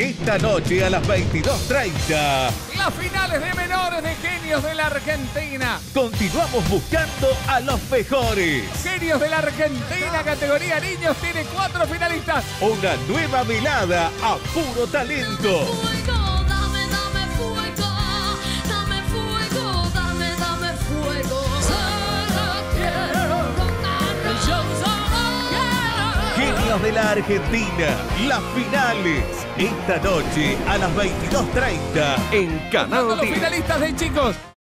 esta noche a las 22:30. Las finales de menores de Genios de la Argentina. Continuamos buscando a los mejores. Genios de la Argentina, categoría niños, tiene 4 finalistas. Una nueva velada a puro talento. Genios de la Argentina, las finales, esta noche a las 22:30 en Canal Los 10. finalistas de chicos.